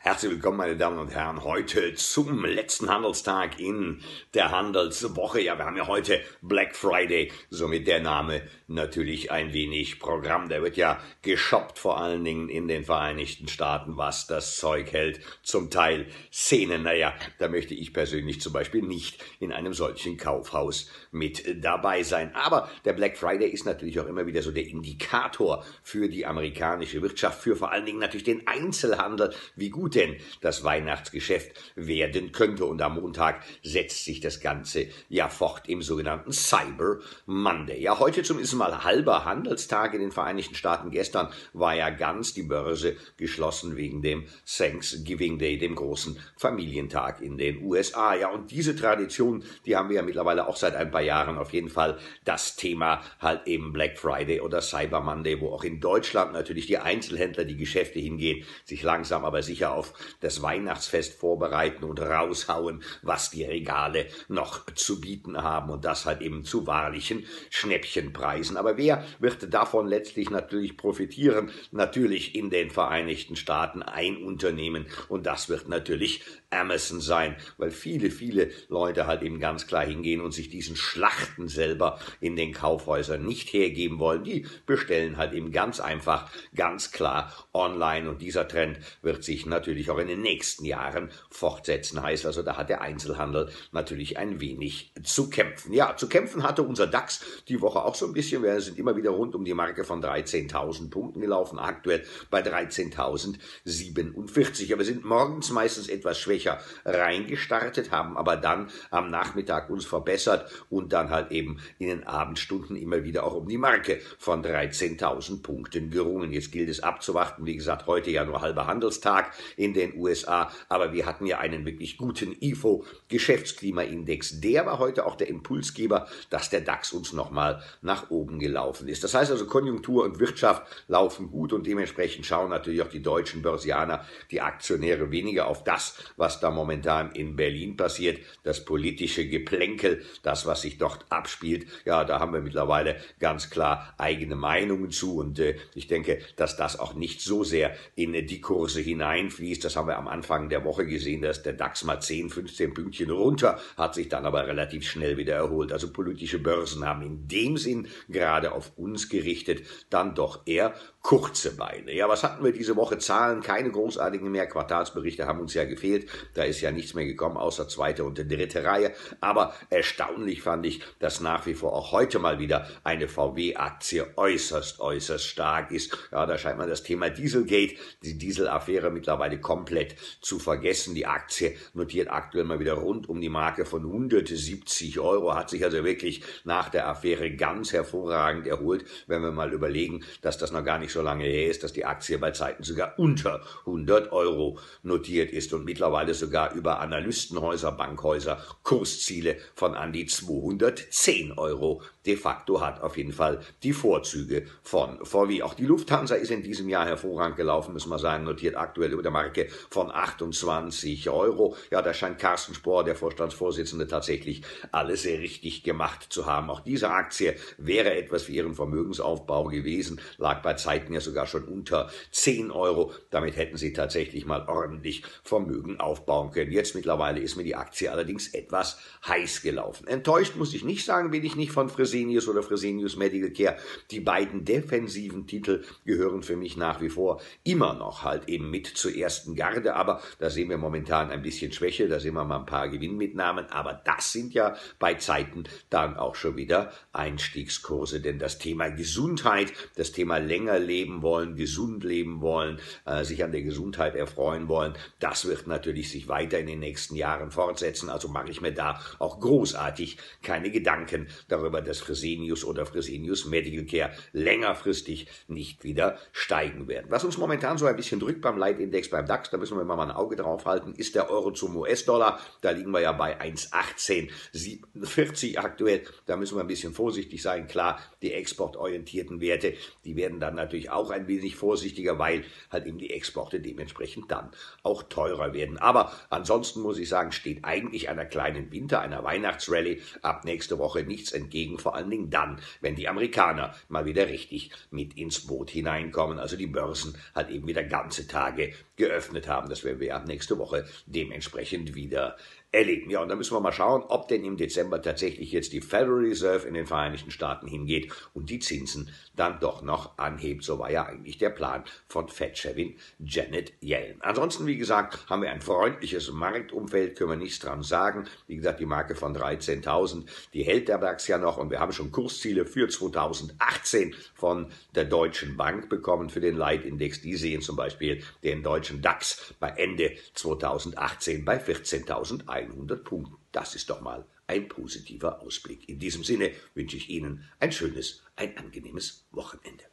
Herzlich willkommen, meine Damen und Herren, heute zum letzten Handelstag in der Handelswoche. Ja, wir haben ja heute Black Friday, somit der Name natürlich ein wenig Programm. Der wird ja geshoppt, vor allen Dingen in den Vereinigten Staaten, was das Zeug hält. Zum Teil Szenen. Naja, da möchte ich persönlich zum Beispiel nicht in einem solchen Kaufhaus mit dabei sein. Aber der Black Friday ist natürlich auch immer wieder so der Indikator für die amerikanische Wirtschaft, für vor allen Dingen natürlich den Einzelhandel, wie gut denn das Weihnachtsgeschäft werden könnte. Und am Montag setzt sich das Ganze ja fort im sogenannten Cyber Monday. Ja, heute zumindest mal halber Handelstag in den Vereinigten Staaten. Gestern war ja ganz die Börse geschlossen wegen dem Thanksgiving Day, dem großen Familientag in den USA. Ja, und diese Tradition, die haben wir ja mittlerweile auch seit ein paar Jahren. Auf jeden Fall das Thema halt eben Black Friday oder Cyber Monday, wo auch in Deutschland natürlich die Einzelhändler, die Geschäfte hingehen, sich langsam aber sicher auf das Weihnachtsfest vorbereiten und raushauen, was die Regale noch zu bieten haben, und das halt eben zu wahrlichen Schnäppchenpreisen. Aber wer wird davon letztlich natürlich profitieren? Natürlich in den Vereinigten Staaten ein Unternehmen, und das wird natürlich Amazon sein, weil viele Leute halt eben ganz klar hingehen und sich diesen Schlachten selber in den Kaufhäusern nicht hergeben wollen. Die bestellen halt eben ganz einfach, ganz klar online, und dieser Trend wird sich natürlich auch in den nächsten Jahren fortsetzen. Heißt also, da hat der Einzelhandel natürlich ein wenig zu kämpfen. Ja, zu kämpfen hatte unser DAX die Woche auch so ein bisschen. Wir sind immer wieder rund um die Marke von 13.000 Punkten gelaufen, aktuell bei 13.047. Aber wir sind morgens meistens etwas schwächer reingestartet, haben aber dann am Nachmittag uns verbessert und dann halt eben in den Abendstunden immer wieder auch um die Marke von 13.000 Punkten gerungen. Jetzt gilt es abzuwarten. Wie gesagt, heute ja nur halber Handelstag in den USA, aber wir hatten ja einen wirklich guten IFO-Geschäftsklimaindex. Der war heute auch der Impulsgeber, dass der DAX uns nochmal nach oben gelaufen ist. Das heißt also, Konjunktur und Wirtschaft laufen gut, und dementsprechend schauen natürlich auch die deutschen Börsianer, die Aktionäre, weniger auf das, was da momentan in Berlin passiert, das politische Geplänkel, das, was sich dort abspielt. Ja, da haben wir mittlerweile ganz klar eigene Meinungen zu, und ich denke, dass das auch nicht so sehr in die Kurse hineinfließt. Das haben wir am Anfang der Woche gesehen, dass der DAX mal 10, 15 Pünktchen runter, hat sich dann aber relativ schnell wieder erholt. Also politische Börsen haben in dem Sinn gerade auf uns gerichtet dann doch eher kurze Beine. Ja, was hatten wir diese Woche? Zahlen, keine großartigen mehr. Quartalsberichte haben uns ja gefehlt. Da ist ja nichts mehr gekommen, außer zweite und dritte Reihe. Aber erstaunlich fand ich, dass nach wie vor auch heute mal wieder eine VW-Aktie äußerst stark ist. Ja, da scheint man das Thema Dieselgate, die Dieselaffäre mittlerweile komplett zu vergessen. Die Aktie notiert aktuell mal wieder rund um die Marke von 170 €, hat sich also wirklich nach der Affäre ganz hervorragend erholt, wenn wir mal überlegen, dass das noch gar nicht so lange her ist, dass die Aktie bei Zeiten sogar unter 100 € notiert ist und mittlerweile sogar über Analystenhäuser, Bankhäuser Kursziele von an die 210 € de facto hat. Auf jeden Fall die Vorzüge von VW. Auch die Lufthansa ist in diesem Jahr hervorragend gelaufen, müssen wir sagen, notiert aktuell über der Marke von 28 €. Ja, da scheint Carsten Spohr, der Vorstandsvorsitzende, tatsächlich alles sehr richtig gemacht zu haben. Auch diese Aktie wäre etwas für ihren Vermögensaufbau gewesen, lag bei Zeiten ja sogar schon unter 10 €. Damit hätten sie tatsächlich mal ordentlich Vermögen aufbauen können. Jetzt mittlerweile ist mir die Aktie allerdings etwas heiß gelaufen. Enttäuscht muss ich nicht sagen, bin ich nicht von Fresenius oder Fresenius Medical Care. Die beiden defensiven Titel gehören für mich nach wie vor immer noch halt eben mit zur ersten Garde, aber da sehen wir momentan ein bisschen Schwäche, da sehen wir mal ein paar Gewinnmitnahmen, aber das sind ja bei Zeiten dann auch schon wieder Einstiegskurse, denn das Thema Gesundheit, das Thema länger leben wollen, gesund leben wollen, sich an der Gesundheit erfreuen wollen, das wird natürlich sich weiter in den nächsten Jahren fortsetzen, also mache ich mir da auch großartig keine Gedanken darüber, dass Fresenius oder Fresenius Medical Care längerfristig nicht wieder steigen werden. Was uns momentan so ein bisschen drückt beim Leitindex, beim DAX, da müssen wir mal ein Auge drauf halten, ist der Euro zum US-Dollar. Da liegen wir ja bei 1,1847 aktuell. Da müssen wir ein bisschen vorsichtig sein. Klar, die exportorientierten Werte, die werden dann natürlich auch ein wenig vorsichtiger, weil halt eben die Exporte dementsprechend dann auch teurer werden. Aber ansonsten muss ich sagen, steht eigentlich einer kleinen Winter-, einer Weihnachtsrallye ab nächste Woche nichts entgegen. Vor vor allen Dingen dann, wenn die Amerikaner mal wieder richtig mit ins Boot hineinkommen, also die Börsen halt eben wieder ganze Tage geöffnet haben. Das werden wir ja nächste Woche dementsprechend wieder erleben. Ja, und da müssen wir mal schauen, ob denn im Dezember tatsächlich jetzt die Federal Reserve in den Vereinigten Staaten hingeht und die Zinsen dann doch noch anhebt. So war ja eigentlich der Plan von Fed-Chefin Janet Yellen. Ansonsten, wie gesagt, haben wir ein freundliches Marktumfeld, können wir nichts dran sagen. Wie gesagt, die Marke von 13.000, die hält der DAX ja noch und wir haben schon Kursziele für 2018 von der Deutschen Bank bekommen für den Leitindex. Die sehen zum Beispiel den deutschen DAX bei Ende 2018 bei 14.100 Punkten. Das ist doch mal ein positiver Ausblick. In diesem Sinne wünsche ich Ihnen ein schönes, ein angenehmes Wochenende.